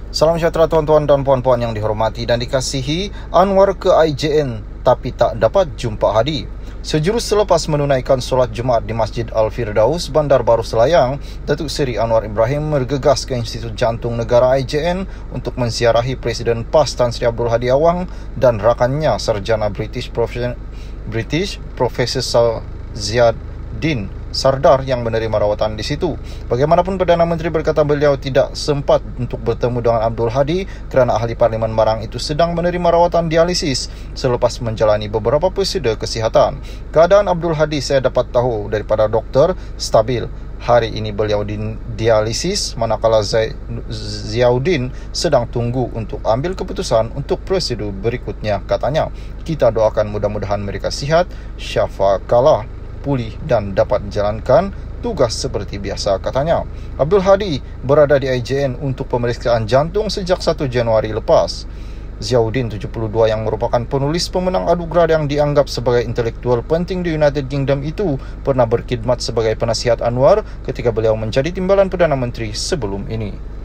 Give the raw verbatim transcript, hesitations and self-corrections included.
Salam sejahtera tuan-tuan dan puan-puan yang dihormati dan dikasihi. Anwar ke I J N tapi tak dapat jumpa Hadi. Sejurus selepas menunaikan solat Jumaat di Masjid Al-Firdaus, Bandar Baru Selayang, Datuk Seri Anwar Ibrahim bergegas ke Institut Jantung Negara I J N untuk menziarahi Presiden PAS Tan Sri Abdul Hadi Awang dan rakannya Sarjana British Profesor British Profesor Ziauddin Sardar yang menerima rawatan di situ. Bagaimanapun Perdana Menteri berkata beliau tidak sempat untuk bertemu dengan Abdul Hadi kerana ahli Parlimen Marang itu sedang menerima rawatan dialisis selepas menjalani beberapa prosedur kesihatan. Keadaan Abdul Hadi saya dapat tahu daripada doktor stabil. Hari ini beliau di dialisis, manakala Ziauddin sedang tunggu untuk ambil keputusan untuk prosedur berikutnya, katanya. Kita doakan mudah-mudahan mereka sihat, syafaqalah, pulih dan dapat menjalankan tugas seperti biasa, katanya. Abdul Hadi berada di I J N untuk pemeriksaan jantung sejak satu Januari lepas. Ziauddin, tujuh puluh dua, yang merupakan penulis pemenang anugerah yang dianggap sebagai intelektual penting di United Kingdom itu, pernah berkhidmat sebagai penasihat Anwar ketika beliau menjadi timbalan Perdana Menteri sebelum ini.